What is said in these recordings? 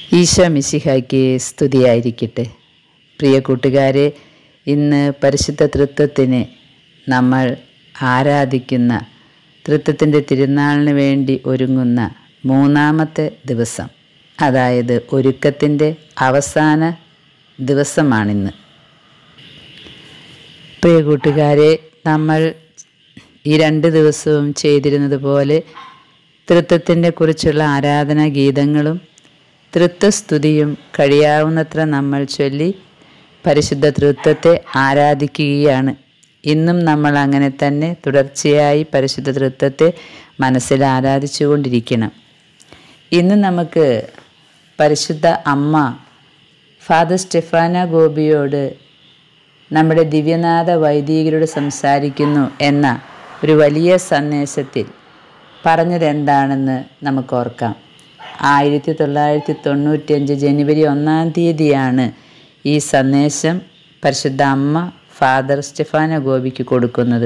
ഈശോ മിശിഹായ്ക്ക് സ്തുതിയായിരിക്കട്ടെ. പ്രിയ കൂട്ടുകാരെ, ഇന്ന് പരിശുദ്ധ തൃത്വത്തിന് നമ്മൾ ആരാധിക്കുന്ന തൃത്വത്തിൻ്റെ തിരുനാളിന് വേണ്ടി ഒരുങ്ങുന്ന മൂന്നാമത്തെ ദിവസം, അതായത് ഒരുക്കത്തിൻ്റെ അവസാന ദിവസമാണിന്ന്. പ്രിയ കൂട്ടുകാരെ, നമ്മൾ ഈ 2 ദിവസവും ചെയ്തിരുന്നത് പോലെ തൃത്വത്തിനെ കുറിച്ചുള്ള ആരാധനാ ഗീതങ്ങളും തൃത്വസ്തുതിയും കഴിയാവുന്നത്ര നമ്മൾ ചൊല്ലി പരിശുദ്ധ തൃത്വത്തെ ആരാധിക്കുകയാണ്. ഇന്നും നമ്മൾ അങ്ങനെ തന്നെ തുടർച്ചയായി പരിശുദ്ധ തൃത്വത്തെ മനസ്സിൽ ആരാധിച്ചു കൊണ്ടിരിക്കണം. ഇന്ന് നമുക്ക് പരിശുദ്ധ അമ്മ ഫാദർ സ്റ്റെഫാന ഗോപിയോട് നമ്മുടെ ദിവ്യനാഥ വൈദികരോട് സംസാരിക്കുന്നു എന്ന ഒരു വലിയ സന്ദേശത്തിൽ പറഞ്ഞതെന്താണെന്ന് നമുക്ക് ഓർക്കാം. 1995 ജനുവരി 1-ാം തീയതിയാണ് ഈ സന്ദേശം പരിശുദ്ധ അമ്മ ഫാദർ സ്റ്റെഫാന ഗോപിക്ക് കൊടുക്കുന്നത്.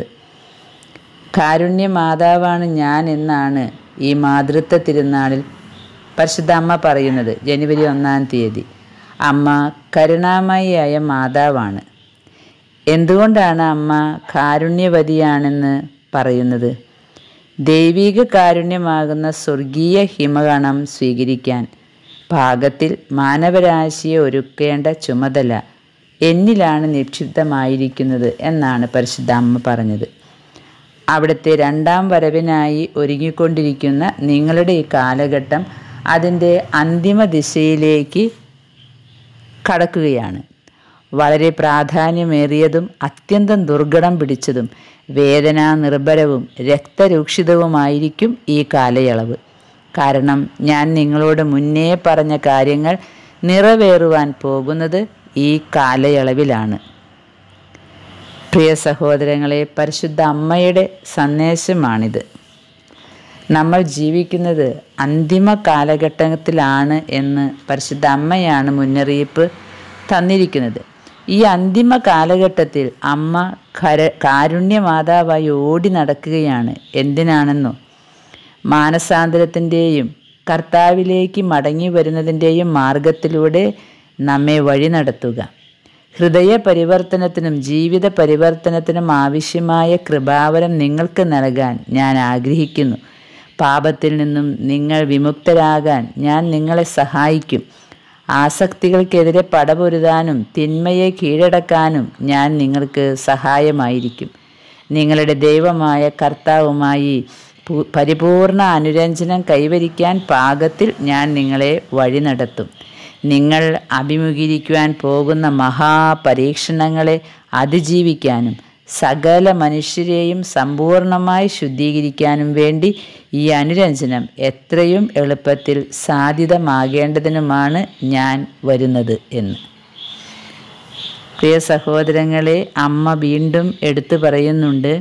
കാരുണ്യ മാതാവാണ് ഞാൻ എന്നാണ് ഈ മാതൃത്വ തിരുനാളിൽ പരിശുദ്ധ അമ്മ പറയുന്നത്. ജനുവരി 1-ാം തീയതി അമ്മ കരുണാമയിയായ മാതാവാണ്. എന്തുകൊണ്ടാണ് അമ്മ കാരുണ്യവതിയാണെന്ന് പറയുന്നത്? ദൈവിക കാരുണ്യമാകുന്ന സ്വർഗീയ ഹിമഗണം സ്വീകരിക്കാൻ പാകത്തിൽ മാനവരാശിയെ ഒരുക്കേണ്ട ചുമതല എന്നിലാണ് നിക്ഷിപ്തമായിരിക്കുന്നത് എന്നാണ് പരിശുദ്ധ അമ്മ പറഞ്ഞത്. അവിടുത്തെ 2-ാം വരവിനായി ഒരുങ്ങിക്കൊണ്ടിരിക്കുന്ന നിങ്ങളുടെ ഈ കാലഘട്ടം അതിൻ്റെ അന്തിമ ദിശയിലേക്ക് കടക്കുകയാണ്. വളരെ പ്രാധാന്യമേറിയതും അത്യന്തം ദുർഘടം പിടിച്ചതും വേദനാ നിർഭരവും രക്തരൂക്ഷിതവുമായിരിക്കും ഈ കാലയളവ്. കാരണം ഞാൻ നിങ്ങളോട് മുന്നേ പറഞ്ഞ കാര്യങ്ങൾ നിറവേറുവാൻ പോകുന്നത് ഈ കാലയളവിലാണ്. പ്രിയ സഹോദരങ്ങളെ, പരിശുദ്ധ അമ്മയുടെ സന്ദേശമാണിത്. നമ്മൾ ജീവിക്കുന്നത് അന്തിമ കാലഘട്ടത്തിലാണ് എന്ന് പരിശുദ്ധ അമ്മയാണ് മുന്നറിയിപ്പ് തന്നിരിക്കുന്നത്. ഈ അന്തിമ കാലഘട്ടത്തിൽ അമ്മ കാരുണ്യമാതാവായി ഓടി നടക്കുകയാണ്. എന്തിനാണെന്നോ? മാനസാന്തരത്തിൻ്റെയും കർത്താവിലേക്ക് മടങ്ങി വരുന്നതിൻ്റെയും മാർഗത്തിലൂടെ നമ്മെ വഴി നടത്തുക. ഹൃദയ പരിവർത്തനത്തിനും ജീവിത പരിവർത്തനത്തിനും ആവശ്യമായ കൃപാവരം നിങ്ങൾക്ക് നൽകാൻ ഞാൻ ആഗ്രഹിക്കുന്നു. പാപത്തിൽ നിന്നും നിങ്ങൾ വിമുക്തരാകാൻ ഞാൻ നിങ്ങളെ സഹായിക്കും. ആസക്തികൾക്കെതിരെ പടപൊരുതാനും തിന്മയെ കീഴടക്കാനും ഞാൻ നിങ്ങൾക്ക് സഹായമായിരിക്കും. നിങ്ങളുടെ ദൈവമായ കർത്താവുമായി പരിപൂർണ അനുരഞ്ജനം കൈവരിക്കാൻ പാകത്തിൽ ഞാൻ നിങ്ങളെ വഴി നടത്തും. നിങ്ങൾ അഭിമുഖീകരിക്കുവാൻ പോകുന്ന മഹാപരീക്ഷണങ്ങളെ അതിജീവിക്കാനും സകല മനുഷ്യരെയും സമ്പൂർണമായി ശുദ്ധീകരിക്കാനും വേണ്ടി ഈ അനുരഞ്ജനം എത്രയും എളുപ്പത്തിൽ സാധ്യതമാകേണ്ടതിനുമാണ് ഞാൻ വരുന്നത് എന്ന്. പ്രിയ സഹോദരങ്ങളെ, അമ്മ വീണ്ടും എടുത്തു പറയുന്നുണ്ട്,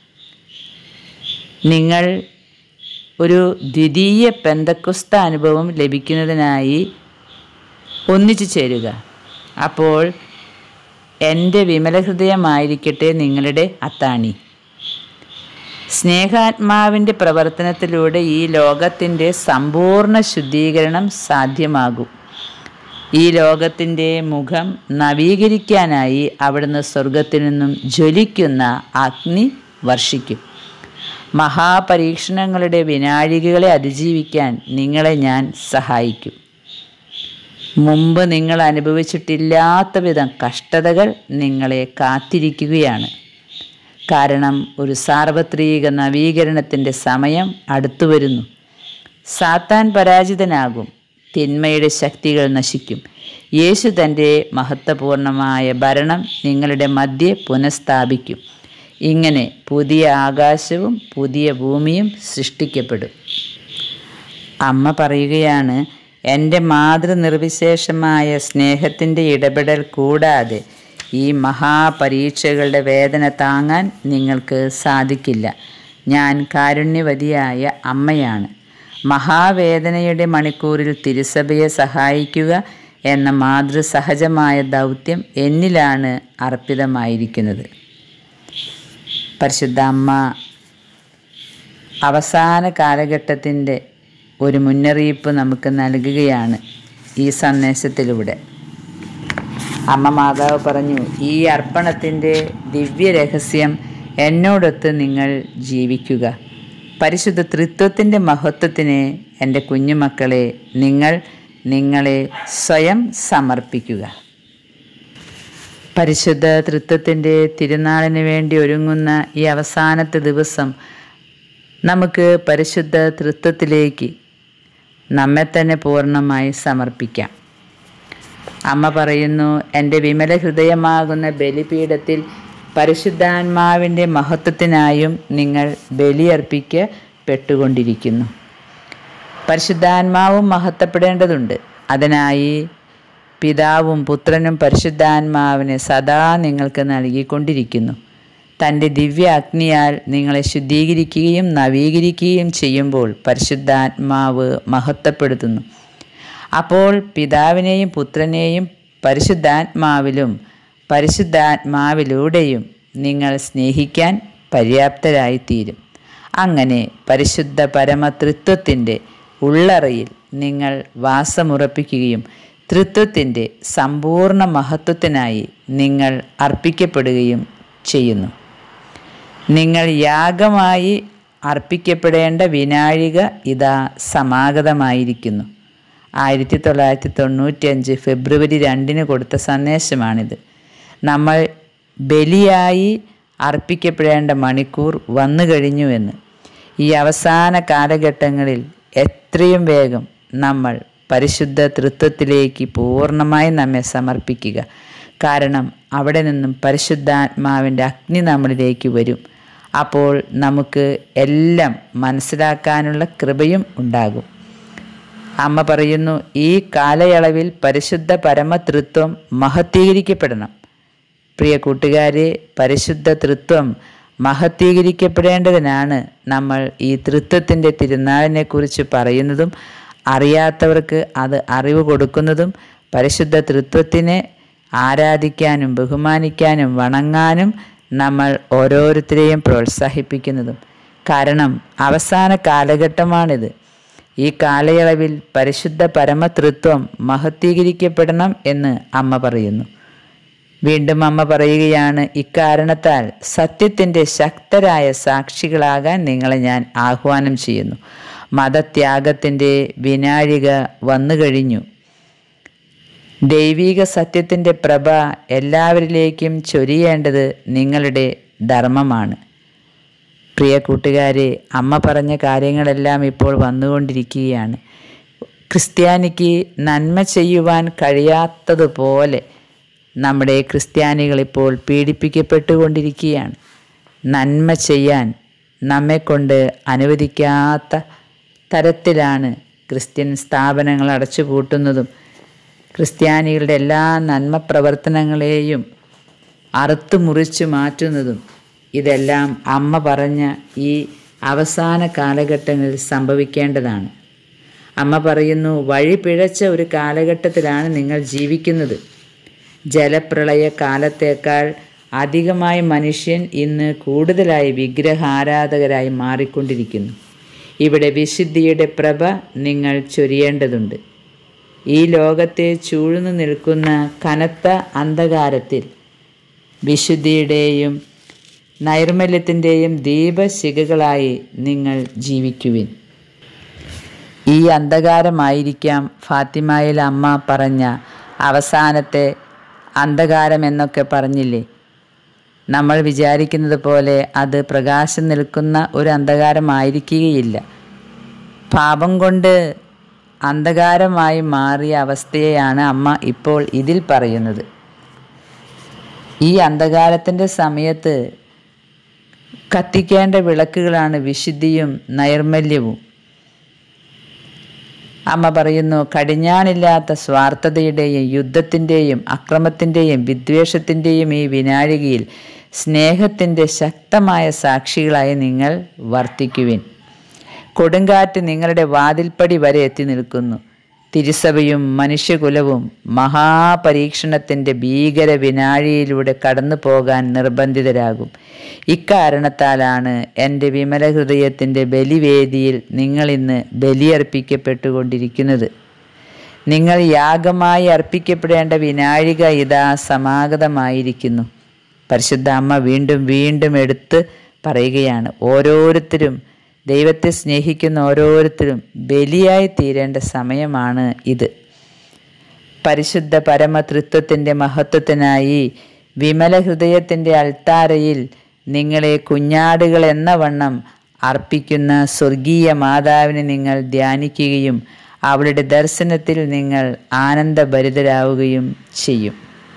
നിങ്ങൾ ഒരു ദ്വിതീയ പെന്തക്കോസ്ത അനുഭവം ലഭിക്കുന്നതിനായി ഒന്നിച്ചു ചേരുക. അപ്പോൾ എൻ്റെ വിമലഹൃദയമായിരിക്കട്ടെ നിങ്ങളുടെ അത്താണി. സ്നേഹാത്മാവിൻ്റെ പ്രവർത്തനത്തിലൂടെ ഈ ലോകത്തിൻ്റെ സമ്പൂർണ്ണ ശുദ്ധീകരണം സാധ്യമാകും. ഈ ലോകത്തിൻ്റെ മുഖം നവീകരിക്കാനായി അവിടുന്ന് സ്വർഗത്തിൽ നിന്നും ജ്വലിക്കുന്ന അഗ്നി വർഷിക്കും. മഹാപരീക്ഷണങ്ങളുടെ വിനാഴികകളെ അതിജീവിക്കാൻ നിങ്ങളെ ഞാൻ സഹായിക്കും. മുമ്പ് നിങ്ങൾ അനുഭവിച്ചിട്ടില്ലാത്ത വിധം കഷ്ടതകൾ നിങ്ങളെ കാത്തിരിക്കുകയാണ്. കാരണം ഒരു സാർവത്രിക നവീകരണത്തിൻ്റെ സമയം അടുത്തു വരുന്നു. സാത്താൻ പരാജിതനാകും. തിന്മയുടെ ശക്തികൾ നശിക്കും. യേശു തൻ്റെ മഹത്വപൂർണമായ ഭരണം നിങ്ങളുടെ മധ്യേ പുനഃസ്ഥാപിക്കും. ഇങ്ങനെ പുതിയ ആകാശവും പുതിയ ഭൂമിയും സൃഷ്ടിക്കപ്പെടും. അമ്മ പറയുകയാണ്, എൻ്റെ മാതൃനിർവിശേഷമായ സ്നേഹത്തിൻ്റെ ഇടപെടൽ കൂടാതെ ഈ മഹാപരീക്ഷകളുടെ വേദന താങ്ങാൻ നിങ്ങൾക്ക് സാധിക്കില്ല. ഞാൻ കാരുണ്യവതിയായ അമ്മയാണ്. മഹാവേദനയുടെ മണിക്കൂറിൽ തിരുസഭയെ സഹായിക്കുക എന്ന മാതൃസഹജമായ ദൗത്യം എന്നിലാണ് അർപ്പിതമായിരിക്കുന്നത്. പരിശുദ്ധ അമ്മ അവസാന കാലഘട്ടത്തിൻ്റെ ഒരു മുന്നറിയിപ്പ് നമുക്ക് നൽകുകയാണ്. ഈ സന്ദേശത്തിലൂടെ. അമ്മ മാതാവ് പറഞ്ഞു, ഈ അർപ്പണത്തിൻ്റെ ദിവ്യരഹസ്യം എന്നോടൊത്ത് നിങ്ങൾ ജീവിക്കുക. പരിശുദ്ധ ത്രിത്വത്തിൻ്റെ മഹത്വത്തിന് എൻ്റെ കുഞ്ഞുമക്കളെ നിങ്ങൾ നിങ്ങളെ സ്വയം സമർപ്പിക്കുക. പരിശുദ്ധ ത്രിത്വത്തിൻ്റെ തിരുനാളിന് വേണ്ടി ഒരുങ്ങുന്ന ഈ അവസാനത്തെ ദിവസം നമുക്ക് പരിശുദ്ധ ത്രിത്വത്തിലേക്ക് നമ്മെ തന്നെ പൂർണ്ണമായി സമർപ്പിക്കാം. അമ്മ പറയുന്നു, എൻ്റെ വിമല ഹൃദയമാകുന്ന ബലിപീഠത്തിൽ പരിശുദ്ധാത്മാവിൻ്റെ മഹത്വത്തിനായും നിങ്ങൾ ബലിയർപ്പിക്കപ്പെട്ടുകൊണ്ടിരിക്കുന്നു. പരിശുദ്ധാത്മാവും മഹത്വപ്പെടേണ്ടതുണ്ട്. അതിനായി പിതാവും പുത്രനും പരിശുദ്ധാത്മാവിനെ സദാ നിങ്ങൾക്ക് നൽകിക്കൊണ്ടിരിക്കുന്നു. തൻ്റെ ദിവ്യ അഗ്നിയാൽ നിങ്ങളെ ശുദ്ധീകരിക്കുകയും നവീകരിക്കുകയും ചെയ്യുമ്പോൾ പരിശുദ്ധാത്മാവ് മഹത്വപ്പെടുത്തുന്നു. അപ്പോൾ പിതാവിനെയും പുത്രനെയും പരിശുദ്ധാത്മാവിലും പരിശുദ്ധാത്മാവിലൂടെയും നിങ്ങൾ സ്നേഹിക്കാൻ പര്യാപ്തരായിത്തീരും. അങ്ങനെ പരിശുദ്ധ പരമത്രിത്വത്തിൻ്റെ ഉള്ളറയിൽ നിങ്ങൾ വാസമുറപ്പിക്കുകയും ത്രിത്വത്തിൻ്റെ സമ്പൂർണ്ണ മഹത്വത്തിനായി നിങ്ങൾ അർപ്പിക്കപ്പെടുകയും ചെയ്യുന്നു. നിങ്ങൾ യാഗമായി അർപ്പിക്കപ്പെടേണ്ട വിനാഴിക ഇതാ സമാഗതമായിരിക്കുന്നു. 1995 ഫെബ്രുവരി 2 കൊടുത്ത സന്ദേശമാണിത്. നമ്മൾ ബലിയായി അർപ്പിക്കപ്പെടേണ്ട മണിക്കൂർ വന്നു കഴിഞ്ഞുവെന്ന്. ഈ അവസാന കാലഘട്ടങ്ങളിൽ എത്രയും വേഗം നമ്മൾ പരിശുദ്ധ ത്രിത്വത്തിലേക്ക് പൂർണ്ണമായി നമ്മെ സമർപ്പിക്കുക. കാരണം അവിടെ നിന്നും പരിശുദ്ധാത്മാവിൻ്റെ അഗ്നി നമ്മളിലേക്ക് വരും. അപ്പോൾ നമുക്ക് എല്ലാം മനസ്സിലാക്കാനുള്ള കൃപയും ഉണ്ടാകും. അമ്മ പറയുന്നു, ഈ കാലയളവിൽ പരിശുദ്ധ പരമത്രിത്വം മഹത്വീകരിക്കപ്പെടണം. പ്രിയ കൂട്ടുകാരെ, പരിശുദ്ധ ത്രിത്വം മഹത്വീകരിക്കപ്പെടേണ്ടതിനാണ് നമ്മൾ ഈ ത്രിത്വത്തിൻ്റെ തിരുനാളിനെക്കുറിച്ച് പറയുന്നതും അറിയാത്തവർക്ക് അത് അറിവ് കൊടുക്കുന്നതും പരിശുദ്ധ ത്രിത്വത്തിനെ ആരാധിക്കാനും ബഹുമാനിക്കാനും വണങ്ങാനും നമ്മൾ ഓരോരുത്തരെയും പ്രോത്സാഹിപ്പിക്കുന്നതും. കാരണം അവസാന കാലഘട്ടമാണിത്. ഈ കാലയളവിൽ പരിശുദ്ധ പരമത്രിത്വം മഹത്വീകരിക്കപ്പെടണം എന്ന് അമ്മ പറയുന്നു. വീണ്ടും അമ്മ പറയുകയാണ്, ഇക്കാരണത്താൽ സത്യത്തിൻ്റെ ശക്തരായ സാക്ഷികളാകാൻ നിങ്ങളെ ഞാൻ ആഹ്വാനം ചെയ്യുന്നു. മതത്യാഗത്തിൻ്റെ വിനാഴിക വന്നു കഴിഞ്ഞു. ദൈവിക സത്യത്തിൻ്റെ പ്രഭ എല്ലാവരിലേക്കും ചൊരിയേണ്ടത് നിങ്ങളുടെ ധർമ്മമാണ്. പ്രിയ കൂട്ടുകാരെ, അമ്മ പറഞ്ഞ കാര്യങ്ങളെല്ലാം ഇപ്പോൾ വന്നുകൊണ്ടിരിക്കുകയാണ്. ക്രിസ്ത്യാനിക്ക് നന്മ ചെയ്യുവാൻ കഴിയാത്തതുപോലെ നമ്മുടെ ക്രിസ്ത്യാനികളിപ്പോൾ പീഡിപ്പിക്കപ്പെട്ടുകൊണ്ടിരിക്കുകയാണ്. നന്മ ചെയ്യാൻ നമ്മെക്കൊണ്ട് അനുവദിക്കാത്ത തരത്തിലാണ് ക്രിസ്ത്യൻ സ്ഥാപനങ്ങൾ അടച്ചുപൂട്ടുന്നതും ക്രിസ്ത്യാനികളുടെ എല്ലാ നന്മ പ്രവർത്തനങ്ങളെയും അറുത്തു മുറിച്ചു മാറ്റുന്നതും. ഇതെല്ലാം അമ്മ പറഞ്ഞ ഈ അവസാന കാലഘട്ടങ്ങളിൽ സംഭവിക്കേണ്ടതാണ്. അമ്മ പറയുന്നു, വഴി പിഴച്ച ഒരു കാലഘട്ടത്തിലാണ് നിങ്ങൾ ജീവിക്കുന്നത്. ജലപ്രളയ കാലത്തേക്കാൾ അധികമായി മനുഷ്യൻ ഇന്ന് കൂടുതലായി വിഗ്രഹാരാധകരായി മാറിക്കൊണ്ടിരിക്കുന്നു. ഇവിടെ വിശുദ്ധിയുടെ പ്രഭ നിങ്ങൾ ചൊരിയേണ്ടതുണ്ട്. ഈ ലോകത്തെ ചൂഴ്ന്നു നിൽക്കുന്ന കനത്ത അന്ധകാരത്തിൽ വിശുദ്ധിയുടെയും നൈർമല്യത്തിൻ്റെയും ദീപശിഖകളായി നിങ്ങൾ ജീവിക്കുവിൻ. ഈ അന്ധകാരമായിരിക്കാം ഫാത്തിമയിൽ അമ്മ പറഞ്ഞ അവസാനത്തെ അന്ധകാരം എന്നൊക്കെ പറഞ്ഞില്ലേ. നമ്മൾ വിചാരിക്കുന്നത് പോലെ അത് പ്രകാശം നിൽക്കുന്ന ഒരു അന്ധകാരമായിരിക്കുകയില്ല. പാപം കൊണ്ട് അന്ധകാരമായി മാറിയ അവസ്ഥയെയാണ് അമ്മ ഇപ്പോൾ ഇതിൽ പറയുന്നത്. ഈ അന്ധകാരത്തിൻ്റെ സമയത്ത് കത്തിക്കേണ്ട വിളക്കുകളാണ് വിശുദ്ധിയും നൈർമല്യവും. അമ്മ പറയുന്നു, കടിഞ്ഞാണില്ലാത്ത സ്വാർത്ഥതയുടെയും യുദ്ധത്തിൻ്റെയും അക്രമത്തിൻ്റെയും വിദ്വേഷത്തിൻ്റെയും ഈ വിനാഴികയിൽ സ്നേഹത്തിൻ്റെ ശക്തമായ സാക്ഷികളായി നിങ്ങൾ വർത്തിക്കുവിൻ. കൊടുങ്കാറ്റ് നിങ്ങളുടെ വാതിൽപ്പടി വരെ എത്തി നിൽക്കുന്നു. തിരുസഭയും മനുഷ്യകുലവും മഹാപരീക്ഷണത്തിൻ്റെ ഭീകര വിനാഴിയിലൂടെ കടന്നു പോകാൻ നിർബന്ധിതരാകും. ഇക്കാരണത്താലാണ് എൻ്റെ വിമല ഹൃദയത്തിൻ്റെ ബലിവേദിയിൽ നിങ്ങളിന്ന് ബലിയർപ്പിക്കപ്പെട്ടുകൊണ്ടിരിക്കുന്നത്. നിങ്ങൾ യാഗമായി അർപ്പിക്കപ്പെടേണ്ട വിനാഴിക ഇതാ സമാഗതമായിരിക്കുന്നു. പരിശുദ്ധ അമ്മ വീണ്ടും വീണ്ടും എടുത്ത് പറയുകയാണ്, ഓരോരുത്തരും, ദൈവത്തെ സ്നേഹിക്കുന്ന ഓരോരുത്തരും ബലിയായി തീരേണ്ട സമയമാണ് ഇത്. പരിശുദ്ധ പരമതൃത്വത്തിൻ്റെ മഹത്വത്തിനായി വിമല ഹൃദയത്തിൻ്റെ അൾത്താരയിൽ നിങ്ങളെ കുഞ്ഞാടുകൾ എന്ന വണ്ണം അർപ്പിക്കുന്ന സ്വർഗീയ മാതാവിനെ നിങ്ങൾ ധ്യാനിക്കുകയും അവളുടെ ദർശനത്തിൽ നിങ്ങൾ ആനന്ദഭരിതരാവുകയും ചെയ്യും.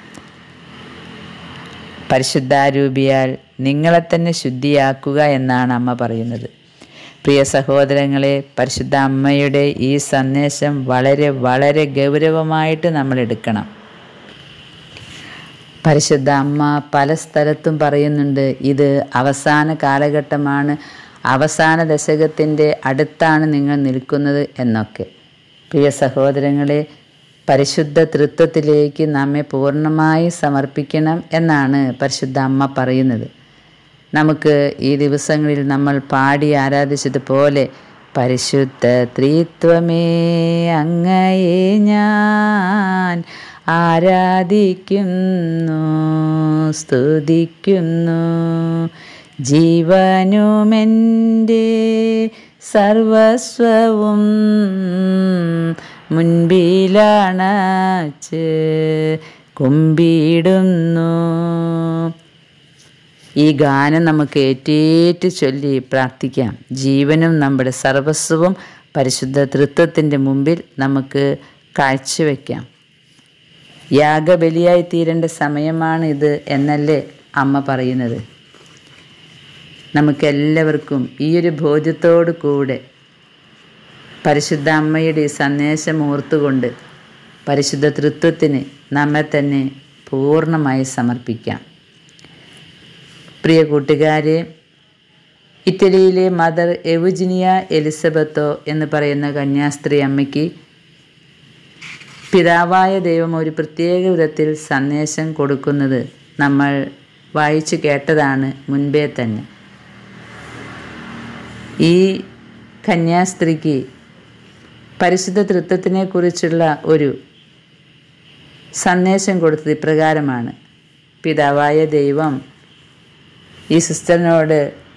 പരിശുദ്ധാരൂപിയാൽ നിങ്ങളെ തന്നെ ശുദ്ധിയാക്കുക എന്നാണ് അമ്മ പറയുന്നത്. പ്രിയ സഹോദരങ്ങളെ, പരിശുദ്ധ അമ്മയുടെ ഈ സന്ദേശം വളരെ വളരെ ഗൗരവമായിട്ട് നമ്മൾ എടുക്കണം. പരിശുദ്ധ അമ്മ പല സ്ഥലത്തും പറയുന്നുണ്ട്, ഇത് അവസാന കാലഘട്ടമാണ്, അവസാന ദശകത്തിൻ്റെ അടുത്താണ് നിങ്ങൾ നിൽക്കുന്നത് എന്നൊക്കെ. പ്രിയ സഹോദരങ്ങളെ, പരിശുദ്ധ തൃത്വത്തിലേക്ക് നമ്മെ പൂർണ്ണമായി സമർപ്പിക്കണം എന്നാണ് പരിശുദ്ധ അമ്മ പറയുന്നത്. നമുക്ക് ഈ ദിവസങ്ങളിൽ നമ്മൾ പാടി ആരാധിച്ചതുപോലെ, പരിശുദ്ധ ത്രിത്വമേ അങ്ങയെ ഞാൻ ആരാധിക്കുന്നു, സ്തുതിക്കുന്നു, ജീവനുമെൻ്റെ സർവസ്വവും മുൻപിലണച്ച് കുമ്പിടുന്നു. ഈ ഗാനം നമുക്ക് ഏറ്റേറ്റ് ചൊല്ലി പ്രാർത്ഥിക്കാം. ജീവനും നമ്മുടെ സർവസ്വവും പരിശുദ്ധ തൃത്വത്തിൻ്റെ മുമ്പിൽ നമുക്ക് കാഴ്ചവെക്കാം. യാഗബലിയായി തീരേണ്ട സമയമാണ് ഇത് എന്നല്ലേ അമ്മ പറയുന്നത്. നമുക്കെല്ലാവർക്കും ഈ ഒരു ബോധ്യത്തോടു കൂടെ പരിശുദ്ധ അമ്മയുടെ ഈ സന്ദേശം ഓർത്തുകൊണ്ട് പരിശുദ്ധ തൃത്വത്തിന് നമ്മെ തന്നെ പൂർണ്ണമായി സമർപ്പിക്കാം. പ്രിയ കൂട്ടുകാരെ, ഇറ്റലിയിലെ മദർ എവുജിനിയ എലിസബത്തോ എന്ന് പറയുന്ന കന്യാസ്ത്രീ അമ്മയ്ക്ക് പിതാവായ ദൈവം ഒരു പ്രത്യേക വിധത്തിൽ സന്ദേശം കൊടുക്കുന്നത് നമ്മൾ വായിച്ചു കേട്ടതാണ് മുൻപേ തന്നെ. ഈ കന്യാസ്ത്രീക്ക് പരിശുദ്ധ തൃത്വത്തിനെ കുറിച്ചുള്ള ഒരു സന്ദേശം കൊടുത്തത് ഇപ്രകാരമാണ്. പിതാവായ ദൈവം ഈ സിസ്റ്ററിനോട്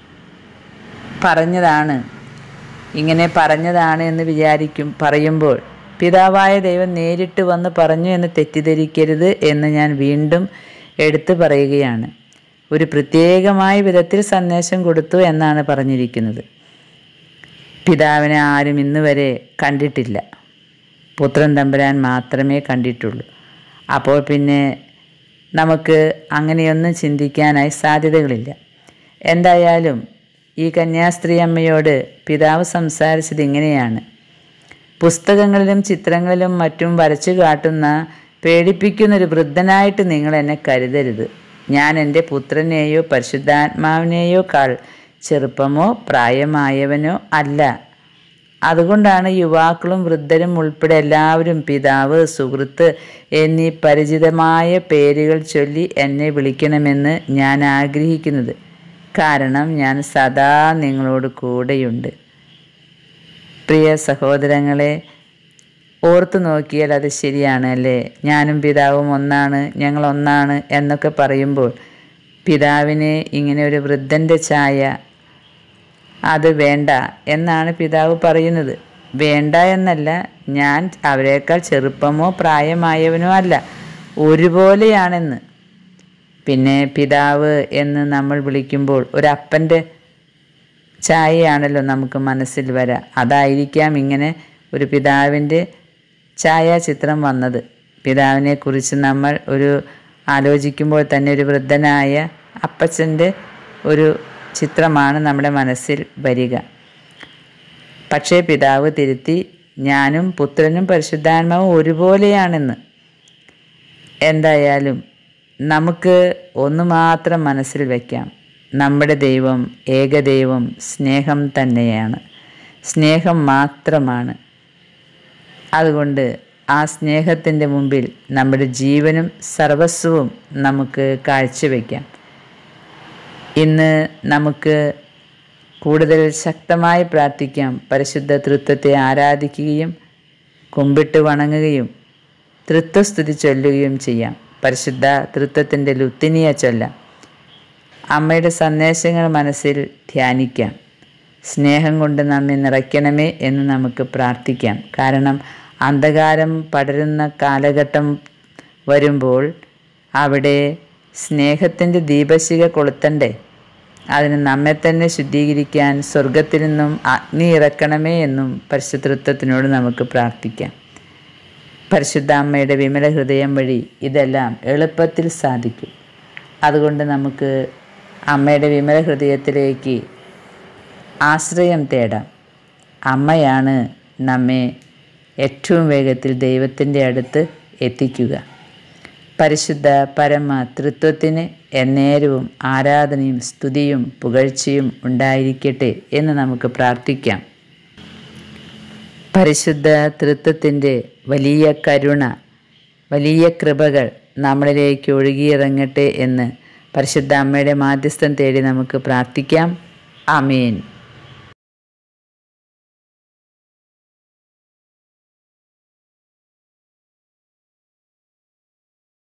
ഇങ്ങനെ പറഞ്ഞതാണ് എന്ന് പറയുമ്പോൾ പിതാവായ ദൈവം നേരിട്ട് വന്ന് പറഞ്ഞു എന്ന് തെറ്റിദ്ധരിക്കരുത് എന്ന് ഞാൻ വീണ്ടും എടുത്തു പറയുകയാണ്. ഒരു പ്രത്യേകമായ വിധത്തിൽ സന്ദേശം കൊടുത്തു എന്നാണ് പറഞ്ഞിരിക്കുന്നത്. പിതാവിനെ ആരും ഇന്ന് വരെ കണ്ടിട്ടില്ല, പുത്രൻ തമ്പുരാൻ മാത്രമേ കണ്ടിട്ടുള്ളൂ. അപ്പോൾ പിന്നെ നമുക്ക് അങ്ങനെയൊന്നും ചിന്തിക്കാനായി സാധ്യതകളില്ല. എന്തായാലും ഈ കന്യാസ്ത്രീ അമ്മയോട് പിതാവ് സംസാരിച്ചത് ഇങ്ങനെയാണ്: പുസ്തകങ്ങളിലും ചിത്രങ്ങളിലും മറ്റും വരച്ചു കാട്ടുന്ന പേടിപ്പിക്കുന്നൊരു വൃദ്ധനായിട്ട് നിങ്ങൾ എന്നെ കരുതരുത്. ഞാൻ എൻ്റെ പുത്രനെയോ പരിശുദ്ധാത്മാവിനെയോ കാൾ ചെറുപ്പമോ പ്രായമായവനോ അല്ല. അതുകൊണ്ടാണ് യുവാക്കളും വൃദ്ധരും ഉൾപ്പെടെ എല്ലാവരും പിതാവ്, സുഹൃത്ത് എന്നീ പരിചിതമായ പേരുകൾ ചൊല്ലി എന്നെ വിളിക്കണമെന്ന് ഞാൻ ആഗ്രഹിക്കുന്നത്. കാരണം ഞാൻ സദാ നിങ്ങളോട് കൂടെയുണ്ട്. പ്രിയ സഹോദരങ്ങളെ, ഓർത്തു നോക്കിയാൽ അത് ശരിയാണ് അല്ലേ? ഞാനും പിതാവും ഒന്നാണ്, ഞങ്ങൾ ഒന്നാണ് എന്നൊക്കെ പറയുമ്പോൾ പിതാവിന് ഇങ്ങനെ ഒരു വൃദ്ധൻ്റെ ഛായ അത് വേണ്ട എന്നാണ് പിതാവ് പറയുന്നത്. വേണ്ട എന്നല്ല, ഞാൻ അവരെക്കാൾ ചെറുപ്പമോ പ്രായമായവനോ അല്ല, ഒരുപോലെയാണെന്ന്. പിന്നെ പിതാവ് എന്ന് നമ്മൾ വിളിക്കുമ്പോൾ ഒരപ്പൻ്റെ ഛായയാണല്ലോ നമുക്ക് മനസ്സിൽ വരാം. അതായിരിക്കാം ഇങ്ങനെ ഒരു പിതാവിൻ്റെ ഛായാചിത്രം വന്നത്. പിതാവിനെക്കുറിച്ച് നമ്മൾ ആലോചിക്കുമ്പോൾ തന്നെ ഒരു വൃദ്ധനായ അപ്പച്ചൻ്റെ ഒരു ചിത്രമാണ് നമ്മുടെ മനസ്സിൽ വരിക. പക്ഷേ പിതാവ് തിരുത്തി, ഞാനും പുത്രനും പരിശുദ്ധാത്മാവും ഒരുപോലെയാണെന്ന്. എന്തായാലും നമുക്ക് ഒന്ന് മാത്രം മനസ്സിൽ വയ്ക്കാം: നമ്മുടെ ദൈവം ഏകദൈവം സ്നേഹം തന്നെയാണ്, സ്നേഹം മാത്രമാണ്. അതുകൊണ്ട് ആ സ്നേഹത്തിൻ്റെ മുമ്പിൽ നമ്മുടെ ജീവനും സർവസ്വവും നമുക്ക് കാഴ്ചവെക്കാം. ഇന്ന് നമുക്ക് കൂടുതൽ ശക്തമായി പ്രാർത്ഥിക്കാം. പരിശുദ്ധ തൃത്വത്തെ ആരാധിക്കുകയും കുമ്പിട്ട് വണങ്ങുകയും തൃത്വസ്തുതി ചൊല്ലുകയും ചെയ്യാം. പരിശുദ്ധ തൃത്വത്തിൻ്റെ ലുത്തിനിയ ചൊല്ലാം. അമ്മയുടെ സന്ദേശങ്ങൾ മനസ്സിൽ ധ്യാനിക്കാം. സ്നേഹം കൊണ്ട് നമ്മെ നിറയ്ക്കണമേ എന്ന് നമുക്ക് പ്രാർത്ഥിക്കാം. കാരണം അന്ധകാരം പടരുന്ന കാലഘട്ടം വരുമ്പോൾ അവിടെ സ്നേഹത്തിൻ്റെ ദീപശിഖ കൊളുത്തണ്ടേ? അതിന് നമ്മെ തന്നെ ശുദ്ധീകരിക്കാൻ സ്വർഗത്തിൽ നിന്നും അഗ്നി ഇറക്കണമേ എന്നും പരിശുദ്ധ തൃത്വത്തിനോട് നമുക്ക് പ്രാർത്ഥിക്കാം. പരിശുദ്ധ അമ്മയുടെ വിമല ഹൃദയം വഴി ഇതെല്ലാം എളുപ്പത്തിൽ സാധിക്കും. അതുകൊണ്ട് നമുക്ക് അമ്മയുടെ വിമല ഹൃദയത്തിലേക്ക് ആശ്രയം തേടാം. അമ്മയാണ് നമ്മെ ഏറ്റവും വേഗത്തിൽ ദൈവത്തിൻ്റെ അടുത്ത് എത്തിക്കുക. പരിശുദ്ധ പരമ തൃത്വത്തിന് എന്നേരവും ആരാധനയും സ്തുതിയും പുകഴ്ചയും ഉണ്ടായിരിക്കട്ടെ എന്ന് നമുക്ക് പ്രാർത്ഥിക്കാം. പരിശുദ്ധ തൃത്വത്തിൻ്റെ വലിയ കരുണ, വലിയ കൃപകൾ നമ്മളിലേക്ക് ഒഴുകിയിറങ്ങട്ടെ എന്ന് പരിശുദ്ധ അമ്മയുടെ മാധ്യസ്ഥം തേടി നമുക്ക് പ്രാർത്ഥിക്കാം. ആമേൻ.